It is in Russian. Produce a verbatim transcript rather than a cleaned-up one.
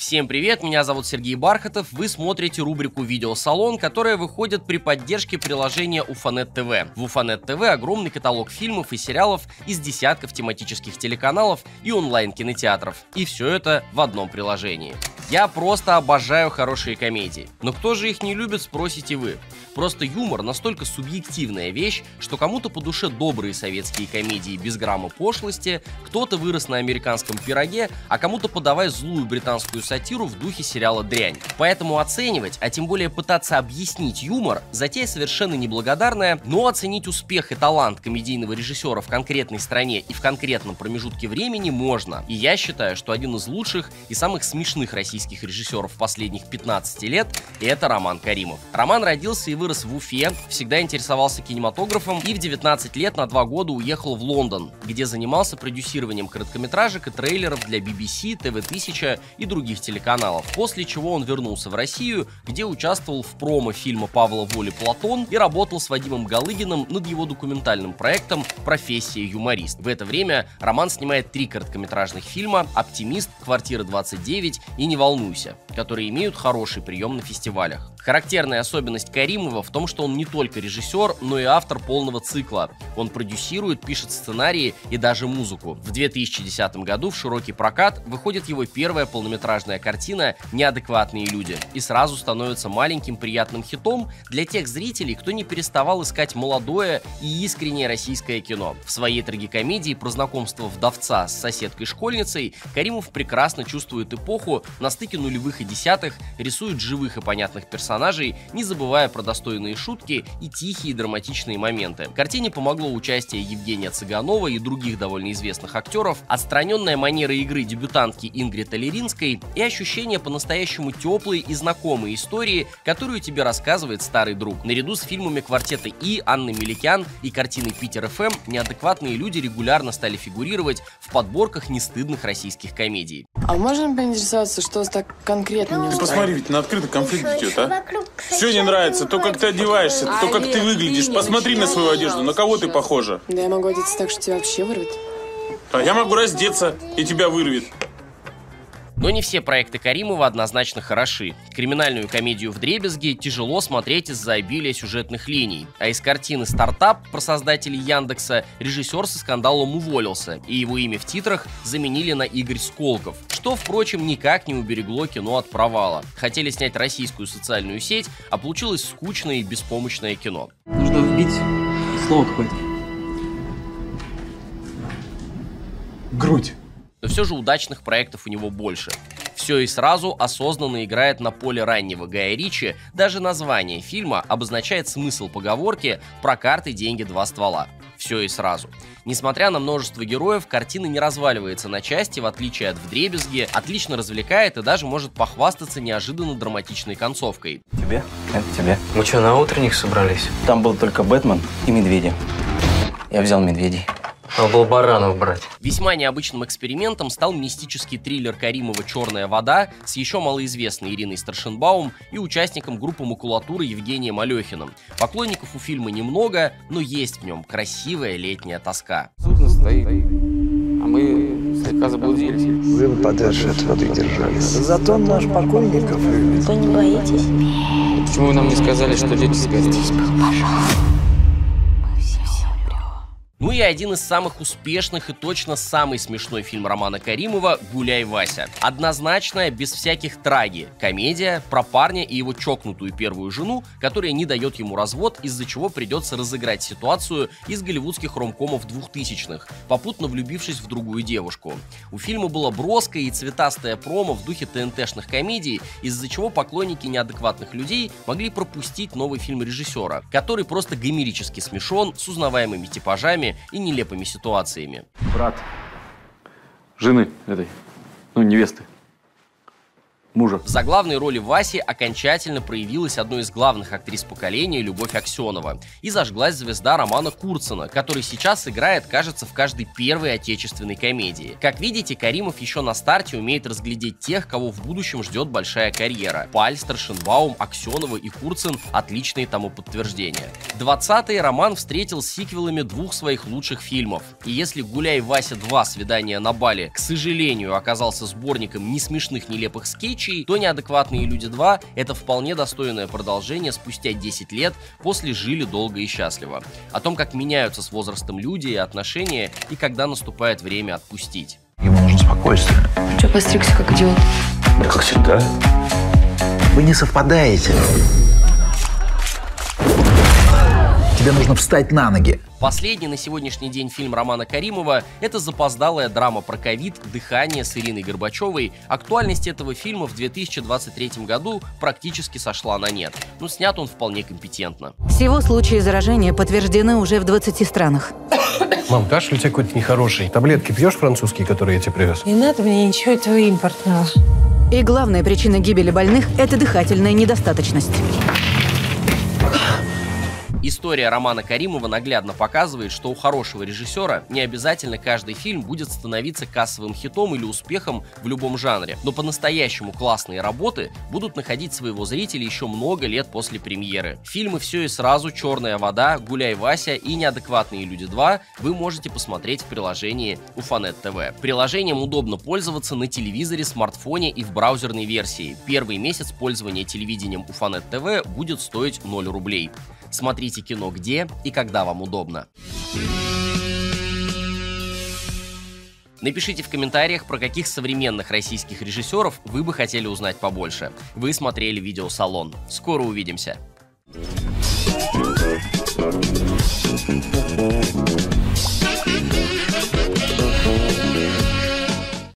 Всем привет, меня зовут Сергей Бархатов, вы смотрите рубрику «Видеосалон», которая выходит при поддержке приложения Уфанет ТВ. В Уфанет ТВ огромный каталог фильмов и сериалов из десятков тематических телеканалов и онлайн-кинотеатров. И все это в одном приложении. Я просто обожаю хорошие комедии. Но кто же их не любит, спросите вы. Просто юмор настолько субъективная вещь, что кому-то по душе добрые советские комедии без грамма пошлости, кто-то вырос на американском пироге, а кому-то подавай злую британскую сатиру в духе сериала «Дрянь». Поэтому оценивать, а тем более пытаться объяснить юмор, затея совершенно неблагодарная, но оценить успех и талант комедийного режиссера в конкретной стране и в конкретном промежутке времени можно. И я считаю, что один из лучших и самых смешных российских режиссеров последних пятнадцати лет – это Роман Каримов. Роман родился и вырос в Уфе, всегда интересовался кинематографом и в девятнадцать лет на два года уехал в Лондон, где занимался продюсированием короткометражек и трейлеров для би би си, тэ вэ тысяча и других телеканалов, после чего он вернулся в Россию, где участвовал в промо фильма Павла Воли «Платон» и работал с Вадимом Галыгиным над его документальным проектом «Профессия юморист». В это время Роман снимает три короткометражных фильма «Оптимист», «Квартира двадцать девять» и «Не волнуйся», которые имеют хороший прием на фестивалях. Характерная особенность Каримова в том, что он не только режиссер, но и автор полного цикла. Он продюсирует, пишет сценарии и даже музыку. В две тысячи десятом году в широкий прокат выходит его первая полнометражная картина «Неадекватные люди» и сразу становится маленьким приятным хитом для тех зрителей, кто не переставал искать молодое и искреннее российское кино. В своей трагикомедии про знакомство вдовца с соседкой-школьницей Каримов прекрасно чувствует эпоху на стыке нулевых и десятых, рисует живых и понятных персонажей, не забывая про достойные шутки и тихие драматичные моменты. Картине помогло участие Евгения Цыганова и других довольно известных актеров, отстраненная манера игры дебютантки Ингрид Алеринской и ощущение по-настоящему теплой и знакомой истории, которую тебе рассказывает старый друг. Наряду с фильмами «Квартета И», Анны Меликян и картиной «Питер эф эм» неадекватные люди регулярно стали фигурировать в подборках нестыдных российских комедий. А можно поинтересоваться, что вас так конкретно не устраивает? Ты посмотри, ведь на открытый конфликт идет, а? Все не нравится, то, как ты одеваешься, то, как ты выглядишь. Посмотри на свою одежду, на кого ты похожа. Да я могу одеться так, что тебя вообще вырвет. А я могу раздеться, и тебя вырвет. Но не все проекты Каримова однозначно хороши. Криминальную комедию «Вдребезги» тяжело смотреть из-за обилия сюжетных линий. А из картины «Стартап» про создателей Яндекса режиссер со скандалом уволился, и его имя в титрах заменили на Игорь Сколков, что, впрочем, никак не уберегло кино от провала. Хотели снять российскую социальную сеть, а получилось скучное и беспомощное кино. Нужно вбить слово какое-то. Грудь. Но все же удачных проектов у него больше. Все и сразу осознанно играет на поле раннего Гая Ричи, даже название фильма обозначает смысл поговорки «про карты, деньги, два ствола». Все и сразу. Несмотря на множество героев, картина не разваливается на части, в отличие от «Вдребезги», отлично развлекает и даже может похвастаться неожиданно драматичной концовкой. Тебе? Это тебе. Мы что, на утренник собрались? Там был только Бэтмен и медведи. Я взял медведей. Надо было баранов брать. Весьма необычным экспериментом стал мистический триллер Каримова «Черная вода» с еще малоизвестной Ириной Старшенбаум и участником группы «Макулатура» Евгением Алехиным. Поклонников у фильма немного, но есть в нем красивая летняя тоска. Судно стоит, а мы слегка заблудились. Вы бы подальше от воды держались. Зато наш покойников любит. Вы не боитесь? Почему вы нам не сказали, что дети сказали? Здесь был пожар. Ну и один из самых успешных и точно самый смешной фильм Романа Каримова «Гуляй, Вася». Однозначная, без всяких траги, комедия про парня и его чокнутую первую жену, которая не дает ему развод, из-за чего придется разыграть ситуацию из голливудских ромкомов двухтысячных, попутно влюбившись в другую девушку. У фильма было броское и цветастое промо в духе тэ эн тэ-шных комедий, из-за чего поклонники неадекватных людей могли пропустить новый фильм режиссера, который просто гомерически смешон, с узнаваемыми типажами и нелепыми Мужа. В заглавной роли Васи окончательно проявилась одной из главных актрис поколения Любовь Аксенова. И зажглась звезда Романа Курцина, который сейчас играет, кажется, в каждой первой отечественной комедии. Как видите, Каримов еще на старте умеет разглядеть тех, кого в будущем ждет большая карьера. Паль, Старшенбаум, Аксенова и Курцин – отличные тому подтверждения. двадцатые Роман встретил с сиквелами двух своих лучших фильмов. И если «Гуляй, Вася два. Свидание на Бали», к сожалению, оказался сборником несмешных нелепых скетчей, то «Неадекватные люди два» — это вполне достойное продолжение спустя десять лет после «Жили долго и счастливо». О том, как меняются с возрастом люди и отношения, и когда наступает время отпустить. Ему нужно спокойствие. Че, постригся как идиот? Да как всегда. Вы не совпадаете. Тебе нужно встать на ноги. Последний на сегодняшний день фильм Романа Каримова – это запоздалая драма про ковид «Дыхание» с Ириной Горбачевой. Актуальность этого фильма в две тысячи двадцать третьем году практически сошла на нет, но снят он вполне компетентно. Всего случаи заражения подтверждены уже в двадцати странах. Мам, кашель у тебя какой-то нехороший. Таблетки пьешь французские, которые я тебе привез? Не надо мне ничего этого импортного. И главная причина гибели больных – это дыхательная недостаточность. История Романа Каримова наглядно показывает, что у хорошего режиссера не обязательно каждый фильм будет становиться кассовым хитом или успехом в любом жанре, но по-настоящему классные работы будут находить своего зрителя еще много лет после премьеры. Фильмы «Все и сразу», «Черная вода», «Гуляй, Вася» и «Неадекватные люди два» вы можете посмотреть в приложении Уфанет ТВ. Приложением удобно пользоваться на телевизоре, смартфоне и в браузерной версии. Первый месяц пользования телевидением Уфанет ТВ будет стоить ноль рублей. Смотрите кино где и когда вам удобно. Напишите в комментариях, про каких современных российских режиссеров вы бы хотели узнать побольше. Вы смотрели видеосалон. Скоро увидимся. Thank you.